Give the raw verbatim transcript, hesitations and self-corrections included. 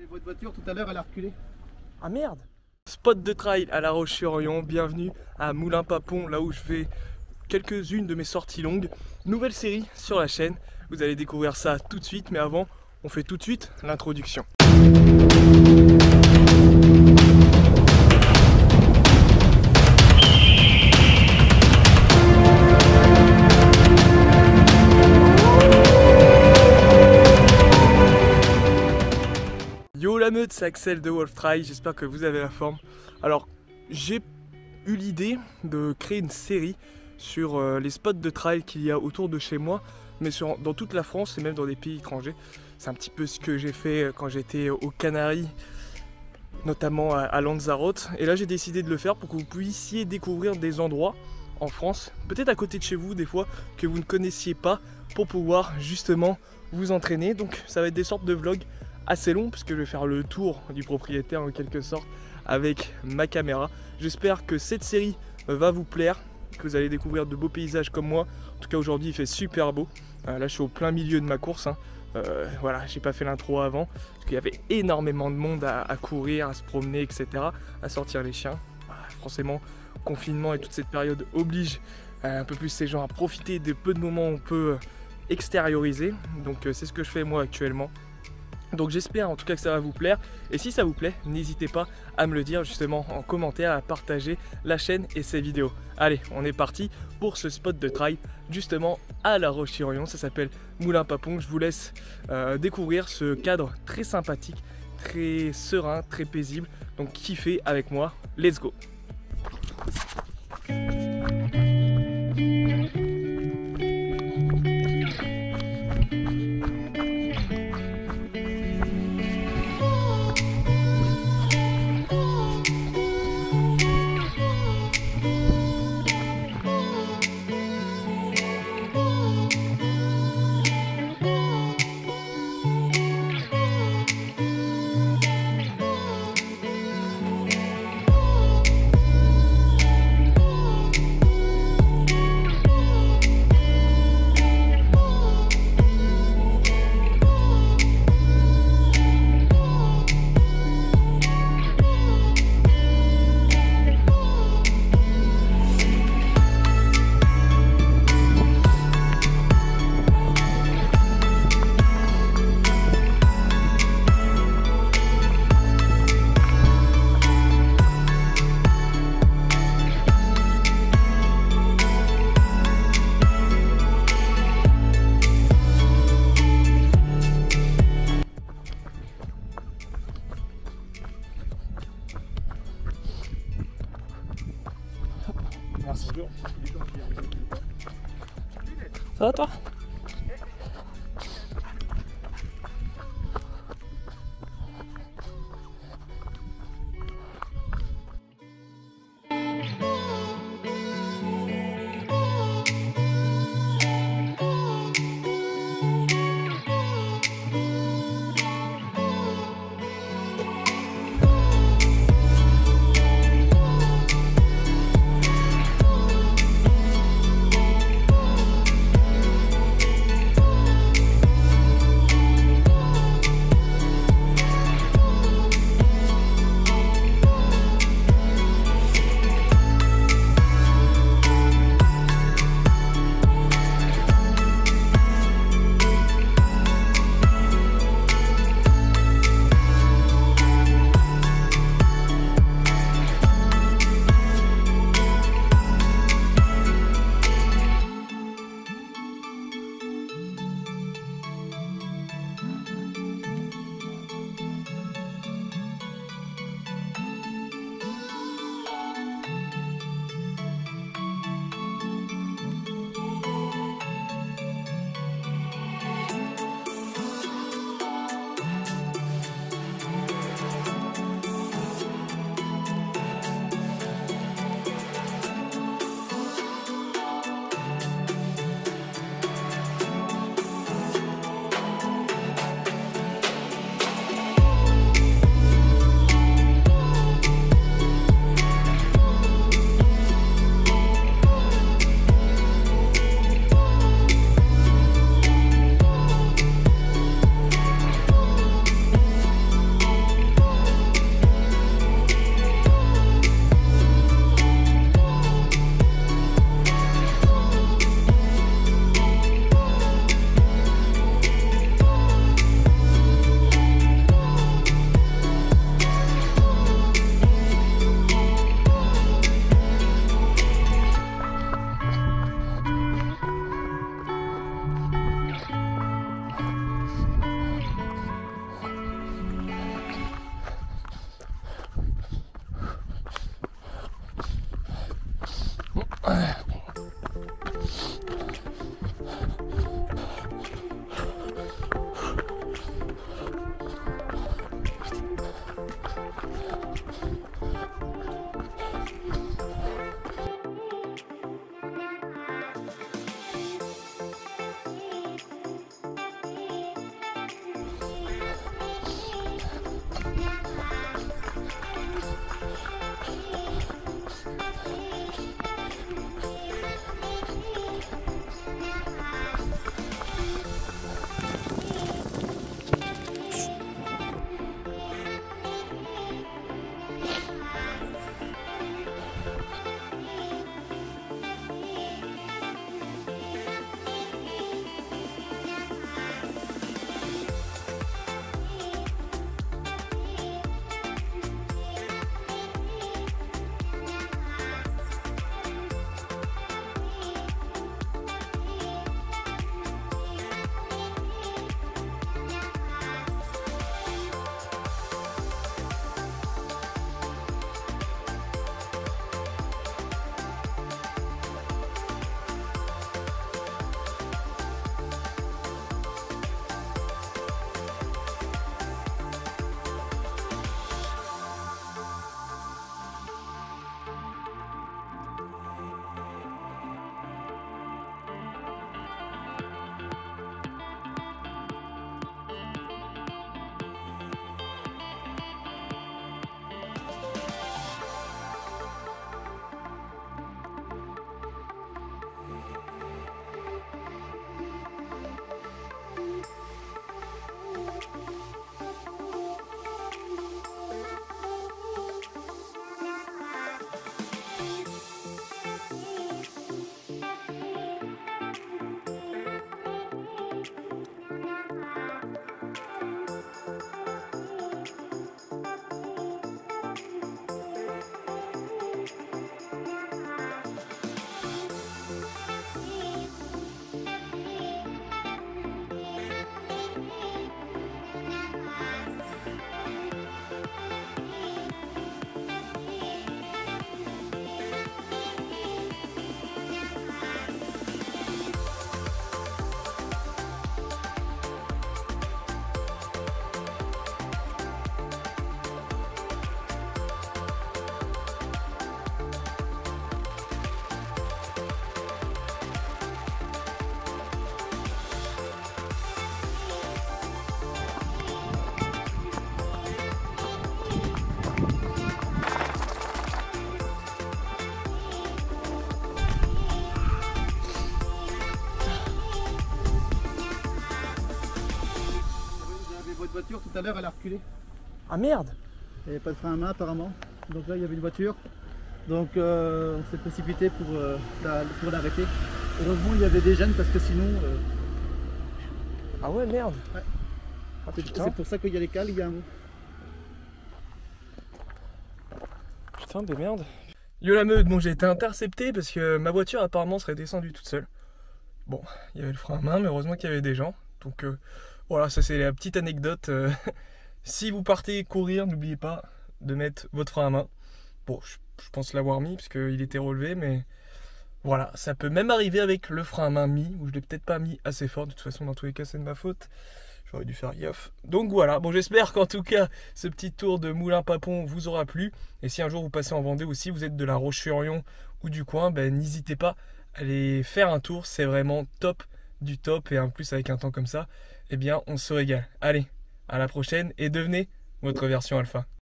Votre voiture tout à l'heure elle a reculé. Ah merde! Spot de trail à La Roche-sur-Yon, bienvenue à Moulins-Papon, là où je fais quelques-unes de mes sorties longues. Nouvelle série sur la chaîne, vous allez découvrir ça tout de suite, mais avant, on fait tout de suite l'introduction. Yo la meute, c'est Axel de Wolf Trail, j'espère que vous avez la forme. Alors, j'ai eu l'idée de créer une série sur euh, les spots de trail qu'il y a autour de chez moi, mais sur, dans toute la France et même dans des pays étrangers. C'est un petit peu ce que j'ai fait quand j'étais aux Canaries, notamment à, à Lanzarote. Et là, j'ai décidé de le faire pour que vous puissiez découvrir des endroits en France, peut-être à côté de chez vous, des fois, que vous ne connaissiez pas, pour pouvoir justement vous entraîner. Donc, ça va être des sortes de vlogs assez long puisque je vais faire le tour du propriétaire en quelque sorte avec ma caméra. J'espère que cette série va vous plaire, que vous allez découvrir de beaux paysages comme moi. En tout cas aujourd'hui il fait super beau. Euh, là je suis au plein milieu de ma course. Hein. Euh, voilà, j'ai pas fait l'intro avant parce qu'il y avait énormément de monde à, à courir, à se promener, et cetera. À sortir les chiens. Bah, forcément, confinement et toute cette période oblige euh, un peu plus ces gens à profiter des peu de moments où on peut extérioriser. Donc euh, c'est ce que je fais moi actuellement. Donc j'espère en tout cas que ça va vous plaire, et si ça vous plaît, n'hésitez pas à me le dire justement en commentaire, à partager la chaîne et ses vidéos. Allez, on est parti pour ce spot de trail justement à La Roche-sur-Yon, ça s'appelle Moulins-Papon. Je vous laisse euh, découvrir ce cadre très sympathique, très serein, très paisible, donc kiffez avec moi, let's go! Merci. Ça va toi? Voiture tout à l'heure elle a reculé. Ah merde! Il n'y avait pas de frein à main apparemment. Donc là il y avait une voiture. Donc euh, on s'est précipité pour, euh, la, pour l'arrêter. Heureusement il y avait des jeunes parce que sinon... Euh... Ah ouais merde! Ouais. Ah, c'est pour ça qu'il y a les cales, il y a un mot. Putain mais merde! Yo la meute, bon j'ai été intercepté parce que ma voiture apparemment serait descendue toute seule. Bon, il y avait le frein à main mais heureusement qu'il y avait des gens. Donc euh, voilà, ça c'est la petite anecdote. Euh, si vous partez courir, n'oubliez pas de mettre votre frein à main. Bon, je, je pense l'avoir mis parce qu'il était relevé, mais voilà, ça peut même arriver avec le frein à main mis, ou je l'ai peut-être pas mis assez fort. De toute façon, dans tous les cas, c'est de ma faute. J'aurais dû faire gaffe. Donc voilà, bon j'espère qu'en tout cas, ce petit tour de Moulins-Papon vous aura plu. Et si un jour vous passez en Vendée aussi, vous êtes de la Roche-sur-Yon ou du coin, ben n'hésitez pas à aller faire un tour. C'est vraiment top du top. Et en plus, avec un temps comme ça, eh bien, on se régale. Allez, à la prochaine et devenez votre version alpha.